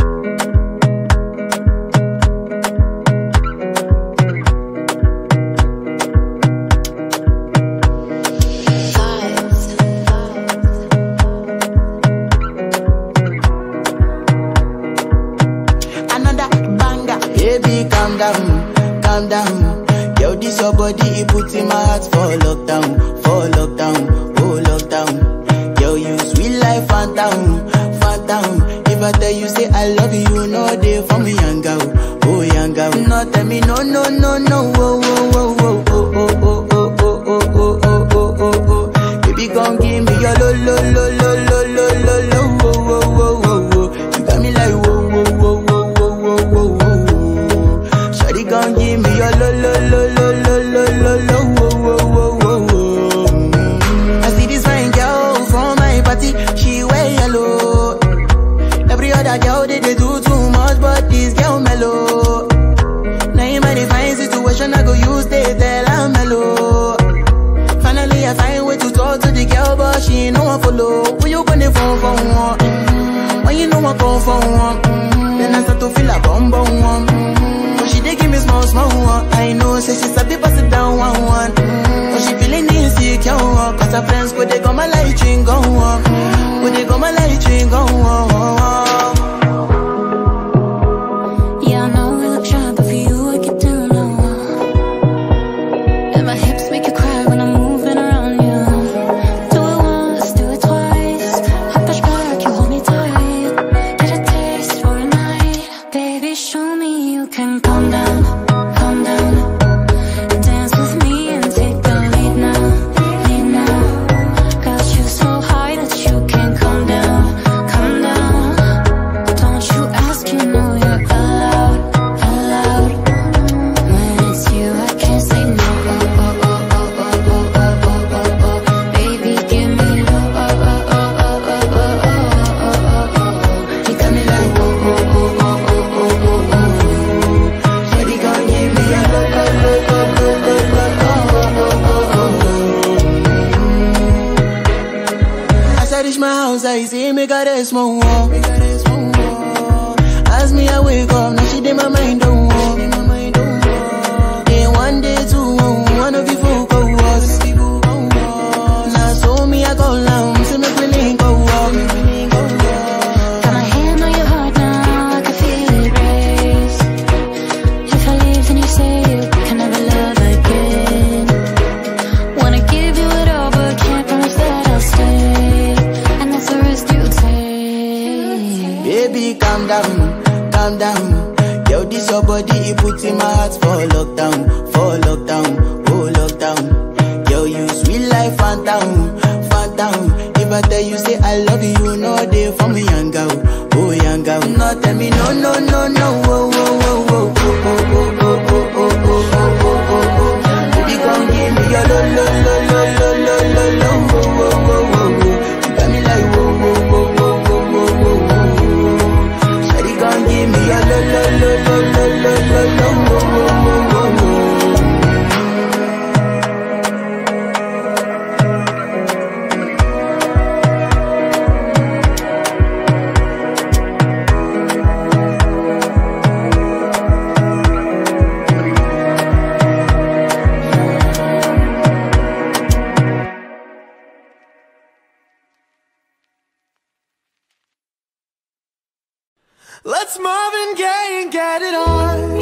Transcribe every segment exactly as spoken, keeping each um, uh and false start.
Let's Marvin Gaye and get it on.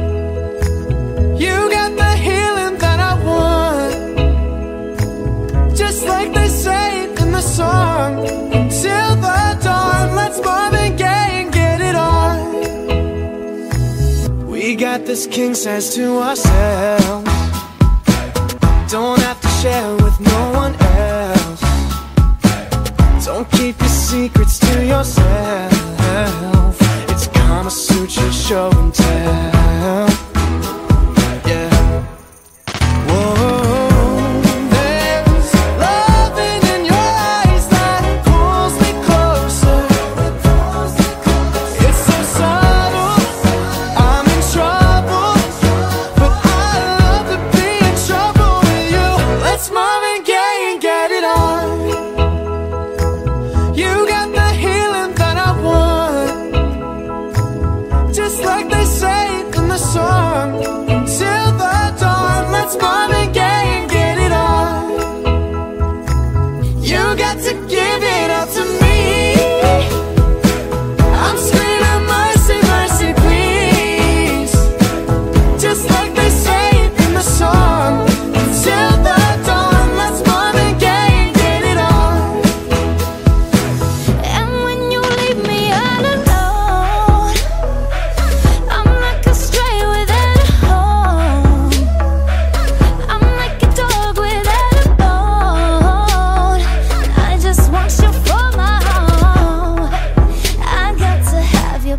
You got the healing that I want, just like they say in the song. Until the dawn, let's Marvin Gaye and get it on. We got this king size to ourselves, don't have to share with no one else. Don't keep your secrets to yourself. It's Kama Sutra show and tell. Yeah. Whoa. There's loving in your eyes that pulls me closer. It's so subtle, I'm in trouble, but I love to be in trouble with you. Let's Marvin Gaye and get it on. You got the healing that I want,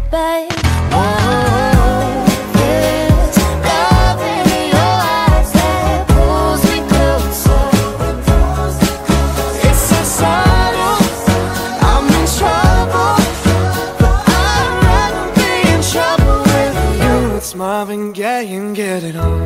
babe. Oh, there's love in your eyes that pulls me closer. It's so subtle, I'm in trouble, but I'd rather be in trouble with you. It's Marvin Gaye and Get It On.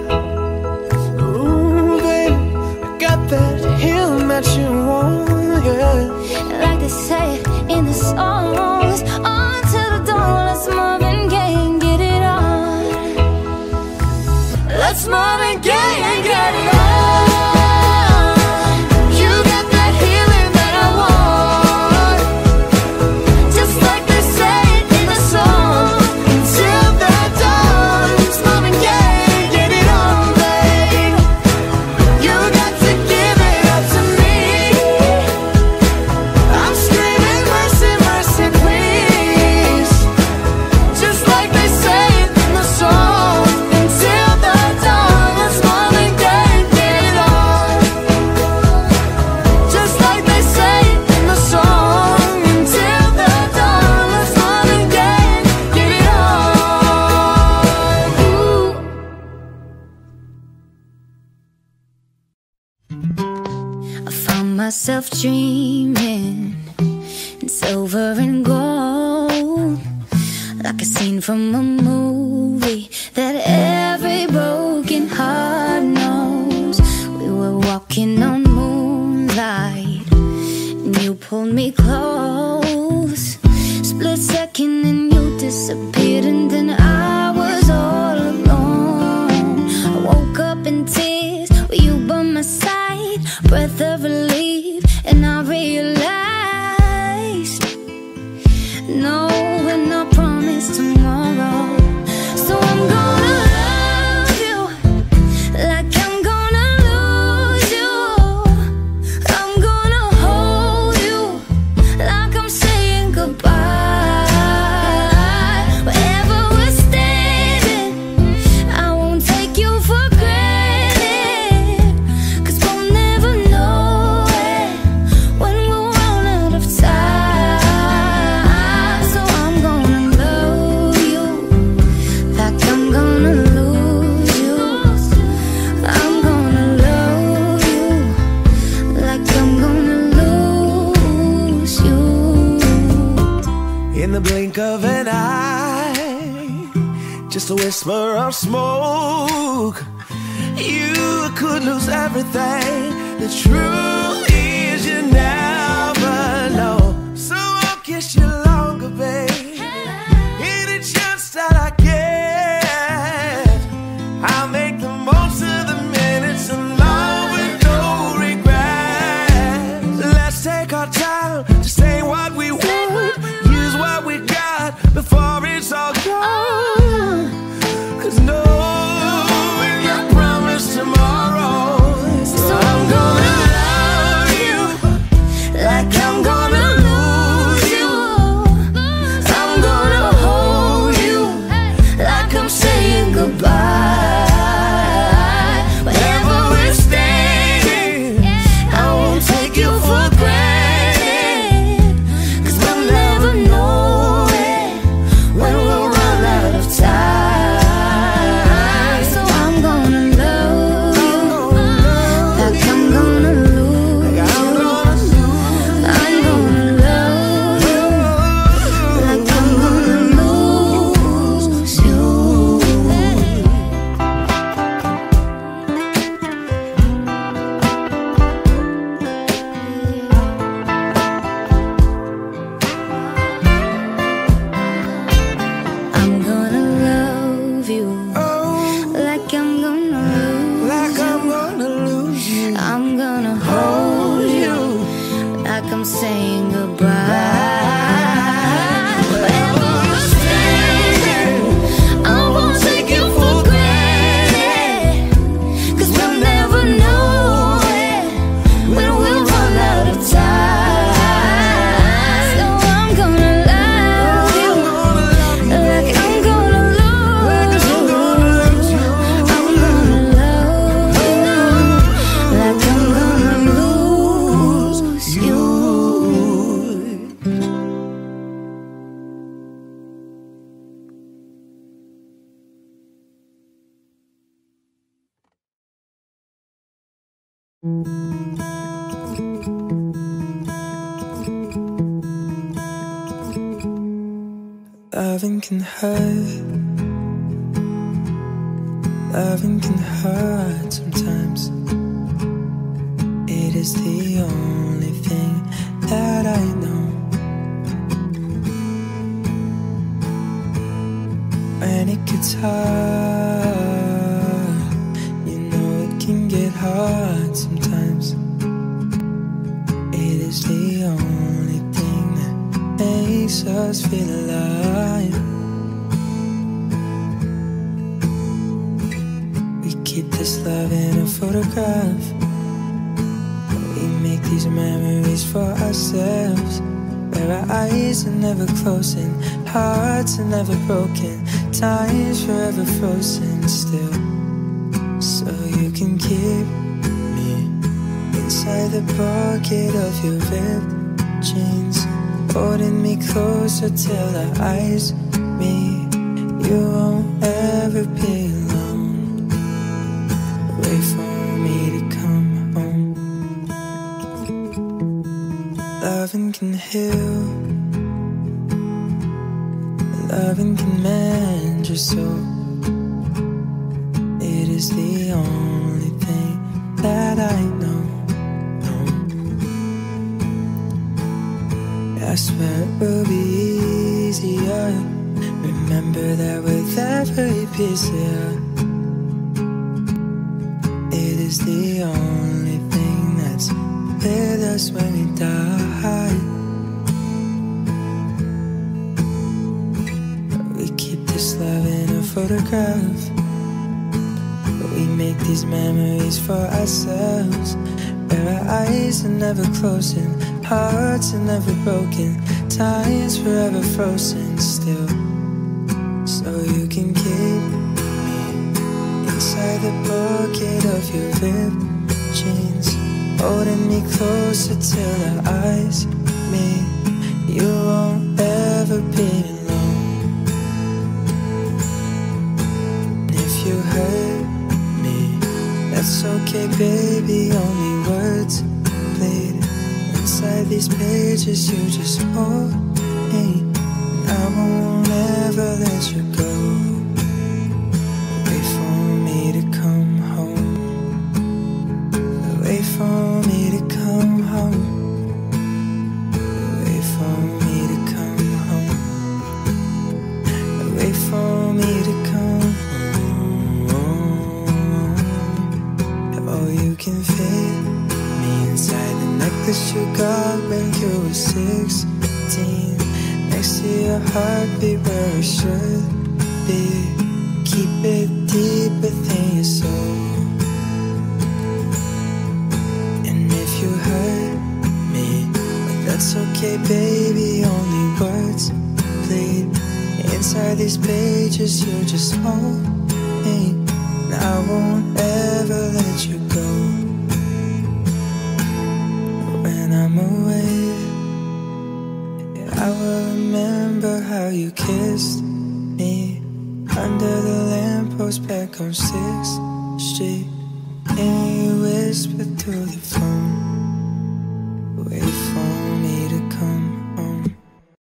Ooh, baby, I got that healing that you want, yeah. Like they say in the songs, on to the dawn. Let's Marvin Gaye and get it on. Let's Marvin Gaye and get it on. You got that healing that I want, Just like they say in the song. until the dawn. It's Marvin Gaye, get it on, babe. You got to give it up to me. I'm screaming mercy, mercy, please. Just like they say in the song, until the dawn. Let's Marvin Gaye, get it on. Just like they say in the song, until the dawn. Let's Marvin Gaye, get it on. Ooh. I found myself dreaming in silver and gold, like a scene from a movie that every broken heart knows. We were walking on moonlight and you pulled me close. Split second and you disappeared, and then I was all alone. I woke up in tears with you by my side, breath of relief, and I realized no, we're not promised tomorrow. So I'm gonna love you like I'm gonna lose you. I'm gonna hold you like I'm saying goodbye. Wherever we're standing, I won't take you for granted, 'cause we'll never know it when we'll run out of time. So I'm gonna love you like I'm gonna lose you. I'm gonna love you like I'm gonna lose you. In the blink of an eye, just a whisper of smoke, you could lose everything. The truth is you never know. So I'll kiss you longer, babe. Any chance that I get, I'll make the most of the minutes alone with no regret. Let's take our time to say what we want, use what we got before it's all gone. 'Cause no, we're not promised tomorrow. So I'm gonna love Loving can hurt. Loving can hurt sometimes. It is the only thing that I know. When it gets hard, you know it can get hard sometimes. It is the only thing that makes us feel alive. We keep this love in a photograph. We make these memories for ourselves, where our eyes are never closing, hearts are never broken, time's forever frozen still. So you can keep me inside the pocket of your ripped jeans, holding me closer till our eyes meet. You won't ever be alone. Wait for me to come home. Loving can heal. Loving can mend your soul. It is the only thing that I know. I swear it will be easier. Remember that with every piece of you, it is the only thing that's with us when we die. We keep this love in a photograph. We make these memories for ourselves, where our eyes are never closing, hearts are never broken, time's forever frozen still. So you can keep me inside the pocket of your ripped jeans, holding me closer till our eyes meet. You won't ever be alone. And if you hurt me, that's okay, baby, only words bleed. Inside these pages you just hold me. I won't ever let you go. Wait for me to come home. Wait for me to come home. Wait for me to come home. Wait for me to come home. Oh, you can fit me inside the necklace you got when you were sixteen, next to your heartbeat where it should be. Keep it deep within your soul. And if you hurt me, but that's okay, baby, only words bleed. Inside these pages you just hold me. And I won't ever let you go. When I'm away, I will remember how you kissed me under the lamppost back on sixth Street, and you whispered through the phone,